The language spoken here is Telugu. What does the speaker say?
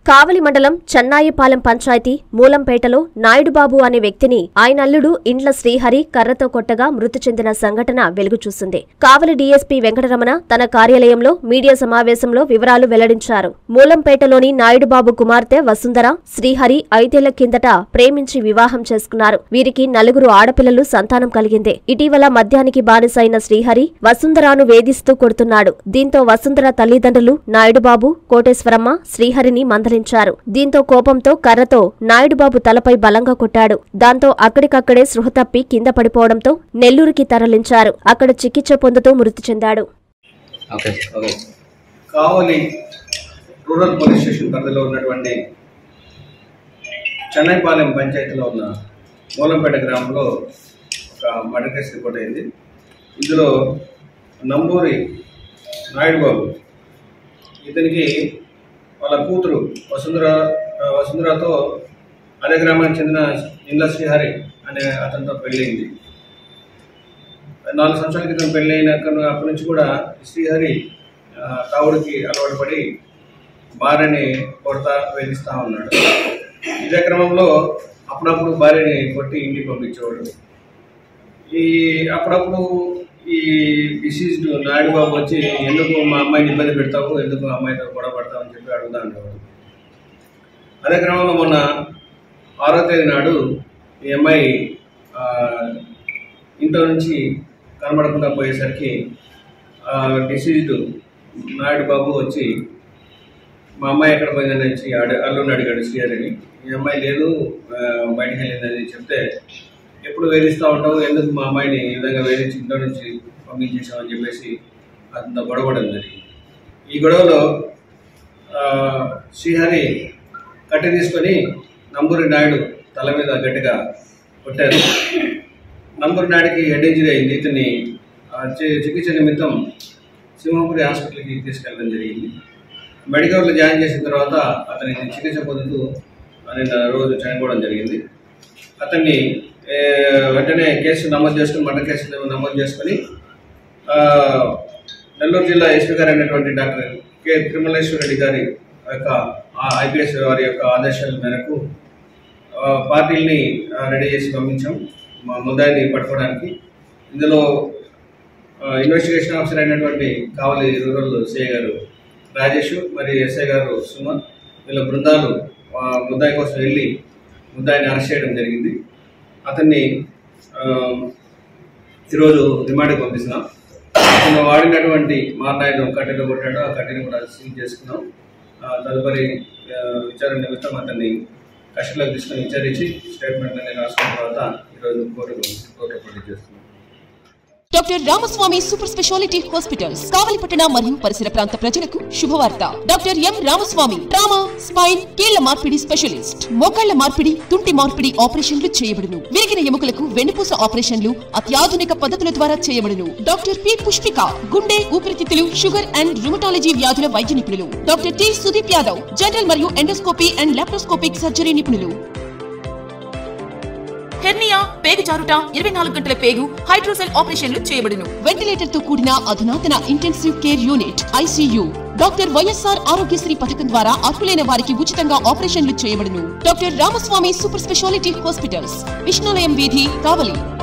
కావలి మండలం చెన్నాయిపాలెం పంచాయతీ మూలంపేటలో నాయుడుబాబు అనే వ్యక్తిని ఆయన అల్లుడు ఇండ్ల శ్రీహరి కర్రతో కొట్టగా మృతి చెందిన సంఘటన వెలుగుచూసింది. కావలి డీఎస్పీ వెంకటరమణ తన కార్యాలయంలో మీడియా సమావేశంలో వివరాలు వెల్లడించారు. మూలంపేటలోని నాయుడుబాబు కుమార్తె వసుంధర, శ్రీహరి 5 ఏళ్ల కిందట ప్రేమించి వివాహం చేసుకున్నారు. వీరికి 4 ఆడపిల్లలు సంతానం కలిగింది. ఇటీవల మద్యానికి బానిసైన శ్రీహరి వసుంధరను వేధిస్తూ కొడుతున్నాడు. దీంతో వసుంధర తల్లిదండ్రులు నాయుడుబాబు, కోటేశ్వరమ్మ శ్రీహరిని మందలించారు. దీంతో కోపంతో కర్రతో నాయుడుబాబు తలపై బలంగా కొట్టాడు. దాంతో అక్కడికక్కడే స్పృహ తప్పి కింద పడిపోవడంతో నెల్లూరుకి తరలించారు. అక్కడ చికిత్స పొందుతూ మృతి చెందాడు. కావలి రూరల్ పోలీస్ స్టేషన్ పరిధిలో ఉన్నటువంటి చెన్నైపాలెం పంచాయతీలో ఉన్న మూలంపేట గ్రామంలో ఒక మర్డర్ కేసు రిపోర్ట్ అయింది. ఇందులో నంబూరి నాయుడుబాబు, ఇతనికి వాళ్ళ కూతురు వసుంధరతో అదే గ్రామానికి చెందిన ఇండ్ల శ్రీహరి అనే అతనితో పెళ్ళయింది. 4 సంవత్సరాల క్రితం పెళ్ళైన అప్పటి నుంచి కూడా శ్రీహరి తావుడికి అలవాటు పడి భార్యని కొడతా వేధిస్తూ ఉన్నాడు. ఇదే క్రమంలో అప్పుడప్పుడు భార్యని కొట్టి ఇంటికి పంపించేవాడు. అప్పుడప్పుడు ఈ డిసీజ్డ్ నాయుడుబాబు వచ్చి ఎందుకు మా అమ్మాయిని ఇబ్బంది పెడతావు, ఎందుకు అమ్మాయితో గొడవ పడతావు అని చెప్పి అడుగుతా ఉండేవాడు. అదే క్రమంలో మొన్న 6వ తేదీ నాడు ఈ అమ్మాయి ఇంట్లో నుంచి కనబడకుండా పోయేసరికి డిసీజ్డ్ నాయుడుబాబు వచ్చి మా అమ్మాయి ఎక్కడ పోయిందని వచ్చి అల్లుని అడిగాడు శ్రీహరిని. ఈ అమ్మాయి లేదు, బయటకు వెళ్ళిందని చెప్తే, ఎప్పుడు వేధిస్తూ ఉంటావు, ఎందుకు మా అమ్మాయిని ఈ విధంగా వేధించి ఇంట్లో నుంచి పంపించేసామని చెప్పేసి అతనితో గొడవడం జరిగింది. ఈ గొడవలో శ్రీహరి కట్టె తీసుకొని నంబూరి నాయుడు తల మీద గట్టిగా కొట్టారు. నంబూరి నాయుడికి హెడ్ ఇంజరీ అయింది. ఇతన్ని చికిత్స నిమిత్తం సింహపురి హాస్పిటల్కి తీసుకెళ్ళడం జరిగింది. మెడికల్లో జాయిన్ చేసిన తర్వాత అతనికి చికిత్స పొందుతూ నిన్న రోజు చనిపోవడం జరిగింది. అతన్ని వెంటనే కేసు నమోదు చేసుకుని మర్డర్ కేసు నమోదు చేసుకుని నెల్లూరు జిల్లా ఎస్పీ గారు అయినటువంటి డాక్టర్ కె తిరుమలేశ్వర రెడ్డి గారి యొక్క ఐపీఎస్ వారి యొక్క ఆదేశాల మేరకు పార్టీల్ని రెడీ చేసి పంపించాం మా ముద్దాయిని పట్టుకోవడానికి. ఇందులో ఇన్వెస్టిగేషన్ ఆఫీసర్ అయినటువంటి కావలి రూరల్ సిఐ గారు రాజేష్ మరియు ఎస్ఐ గారు సుమన్, వీళ్ళ బృందాలు ముద్దాయి కోసం వెళ్ళి ముద్దాయిని అరెస్ట్ చేయడం జరిగింది. అతన్ని ఈరోజు రిమాండ్కి పంపిస్తున్నాం. అతను వాడినటువంటి మారణాయుధం కట్టెలు కొట్టాడు, ఆ కట్టెని కూడా సీజ్ చేసుకున్నాం. తదుపరి విచారణ నిమిత్తం అతన్ని కస్టడీలోకి తీసుకుని విచారించి స్టేట్మెంట్ అనేది రాసుకున్న తర్వాత ఈరోజు కోర్టులో ప్రొడ్యూస్ చేస్తున్నాం. Doctor Ramaswamy super speciality hospitals కావలిపట్టణ మరియు పరిసర ప్రాంత ప్రజలకు శుభవార్త. Doctor M Ramaswamy trauma, spine, కీళ్ల మార్పిడి స్పెషలిస్ట్. మోకాళ్ల మార్పిడి, తుంటి మార్పిడి ఆపరేషన్లు చేయబడును. విరిగిన ఎముకలకు వెన్నుపూస ఆపరేషన్లు అత్యాధునిక పద్ధతుల ద్వారా చేయబడును. డాక్టర్ పి పుష్పిక గుండె, ఊపిరితిత్తులు, షుగర్ అండ్ రుమటాలజీ వ్యాధుల వైద్య నిపుణులు. Doctor T Sudeep Yadav general మరియు ఎండోస్కోపీ అండ్ లాప్రోస్కోపిక్ సర్జరీ నిపుణులు. హెర్నియా, పేగు జారుట, 24 గంటల పేగు, హైడ్రోసెల్ ఆపరేషన్లు చేయబడును. వెంటిలేటర్ తో కూడిన అధునాతన intensive care unit ICU. Doctor YSR Aarogyasri పథకం ద్వారా అర్హులైన వారికి ఉచితంగా ఆపరేషన్లు చేయబడును. Doctor Ramaswamy super speciality hospitals, Vishnulayam వీధి, కావలి.